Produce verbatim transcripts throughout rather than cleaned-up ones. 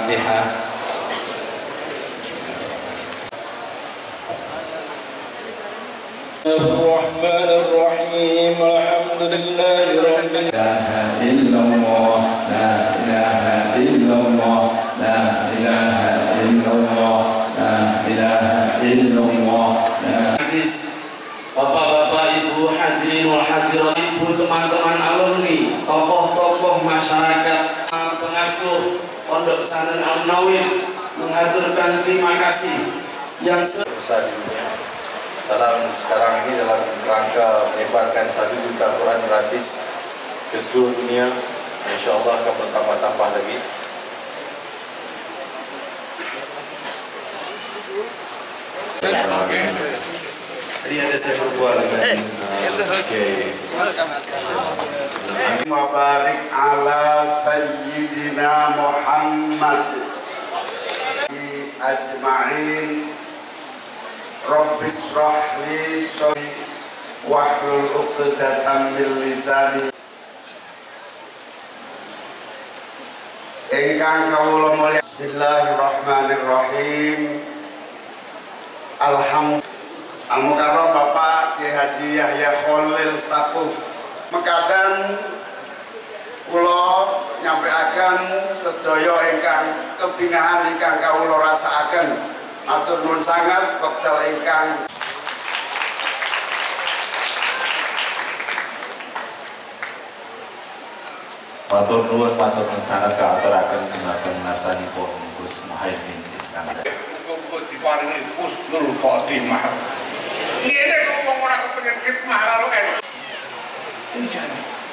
Al-Fatihah. Bismillahirrahmanirrahim. Alhamdulillahirabbil alamin. La ilaha illallah, la ilaha illallah, la ilaha illallah, la Aziz, Bapak-bapak, Ibu hadirin wal hadirat, Ibu teman-teman alumni, tokoh-tokoh masyarakat, pengasuh Pondok Pesantren Al-Munawwir menghaturkan terima kasih yang besar di dunia. Salam sekarang ini dalam kerangka menyebarkan satu juta Quran gratis ke seluruh dunia. Insya Allah akan bertambah-tambah lagi. Tadi ada saya berbual dengan Mubarak ala Sayyidina Muhammad ajma'in. Rabbi shrah li sadri wahlul 'uqdatam min lisani. Ingkang kawula mulya, bismillahirrahmanirrahim. Alhamdulillah. Al-Mukarram Bapak Kiai Haji Yahya Khalil Stakuf mekaten kula nyampaikan sedaya ingkang kebingahan ingkang kawula rasakaken. Matur nuwun sangat koktel ingkang Matur nuwun matur nuwun sangat kaaturaken dumateng narsanipun Gus Muhaimin Iskandar. Kok diparingi husnul khotimah. Ngene kok wong ora kepengin khidmah karo en. Unjan.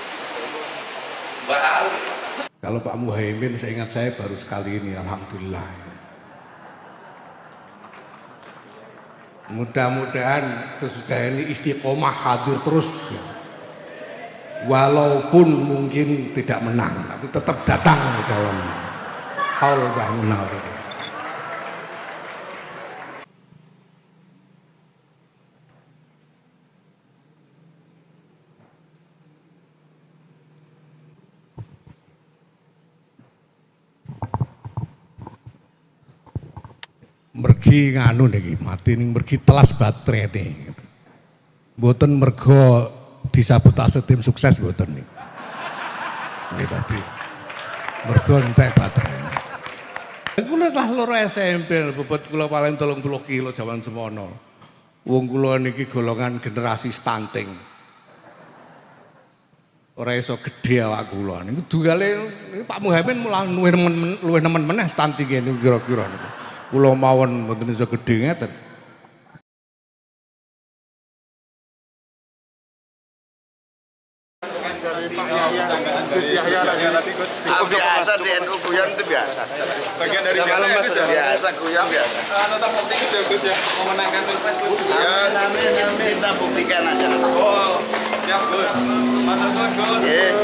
Bahal. Kalau Pak Muhaimin, seingat saya baru sekali ini, alhamdulillah. Mudah-mudahan sesudah ini istiqomah hadir terus, walaupun mungkin tidak menang, tapi tetap datang di dalam haul bangunan. Mergi nganu niki mati ning mergi telas baterai nih. Mboten mergo disabotase tim sukses mboten nih. Nggih tadi. Mergo entek baterai. Kula lah loro S M P bobot kula paling telung puluh kilo jaman semono. Wong kula niki golongan generasi stunting. Ora iso gedhe awak kula. Niku dugale Pak Muhaimin mulah luwih nemen luwih nemen meneh stuntinge niku kira-kira niku. Kula mawon mboten iso gedhe ngeten. biasa di N U guyon itu biasa. Bagian dari Biasa guyon biasa. Tetap optimis ya Gus ya, memenangkan Pilpres. Ya, kita buktikan aja. Oh, siap Gus. Matur nuwun Gus.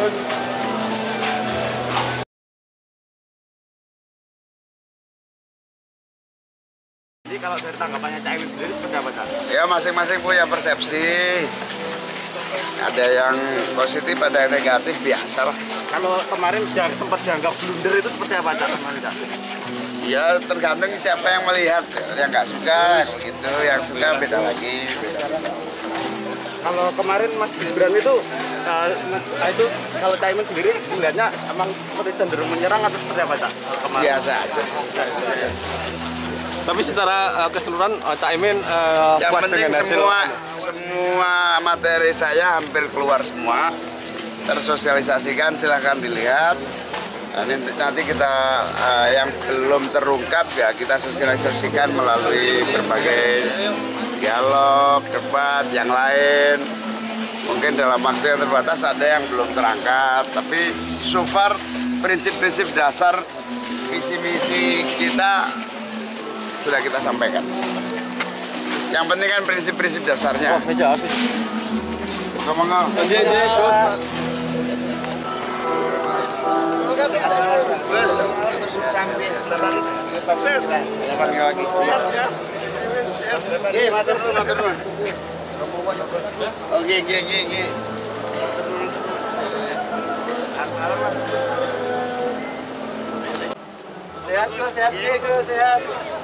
Jadi kalau dari tanggapannya Caimin sendiri seperti apa, Cak? Ya masing-masing punya persepsi. Ada yang positif, ada yang negatif, biasa lah. Kalau kemarin sempat dianggap blunder itu seperti apa, Cak? Kemarin, Cak? Ya tergantung siapa yang melihat. Yang nggak suka gitu, yang suka beda lagi. Beda -beda. Kalau kemarin Mas Gibran itu, uh, itu kalau Caimin sendiri melihatnya emang seperti cenderung menyerang atau seperti apa, Cak? Kemarin? Biasa aja sih. Tapi secara uh, keseluruhan uh, Caimin uh, yang puas penting dengan hasil semua semua materi saya hampir keluar semua, tersosialisasikan, silahkan dilihat. Nah, nanti kita uh, yang belum terungkap ya kita sosialisasikan melalui berbagai dialog, debat yang lain. Mungkin dalam waktu yang terbatas ada yang belum terangkat, tapi so far prinsip-prinsip dasar visi misi kita sudah kita sampaikan. Yang penting kan prinsip-prinsip dasarnya. Oh, meja habis. Ngomong ngomong. Sukses. Panggil lagi. Siap, siap. Oke, matur nuwun, matur nuwun. Oke, oke, oke, oke. Sehat, Gus, sehat, Gus, sehat.